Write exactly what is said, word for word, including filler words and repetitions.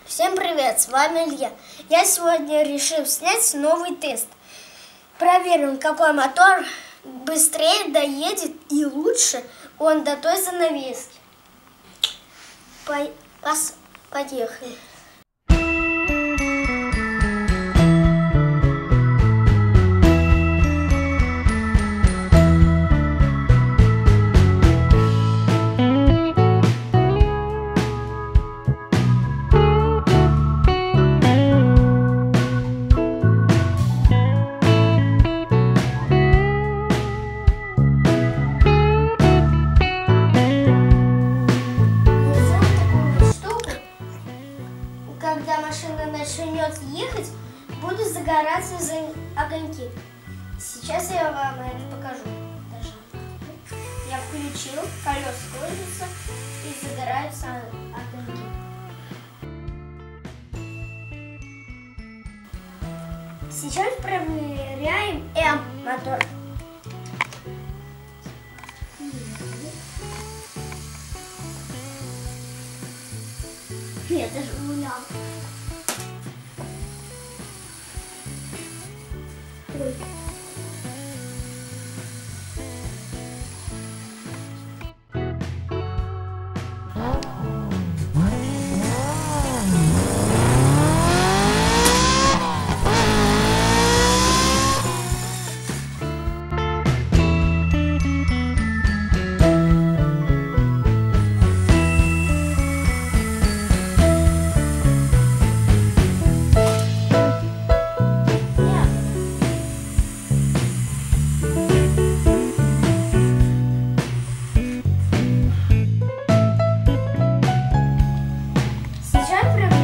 Всем привет, с вами Илья. Я сегодня решил снять новый тест. Проверим, какой мотор быстрее доедет и лучше он до той занавески. По- пос- Поехали. Когда машина начнет ехать, будут загораться огоньки. Сейчас я вам это покажу. Даже. Я включил, колеса крутятся и загораются огоньки. Сейчас проверяем М-мотор. Нет, даже руля. Ой. Сейчас